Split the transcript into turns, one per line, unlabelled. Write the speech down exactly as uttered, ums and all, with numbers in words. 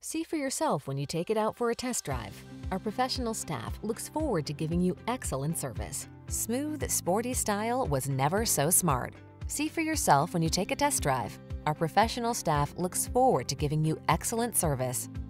See for yourself when you take it out for a test drive. Our professional staff looks forward to giving you excellent service. Smooth, sporty style was never so smart. See for yourself when you take a test drive. Our professional staff looks forward to giving you excellent service.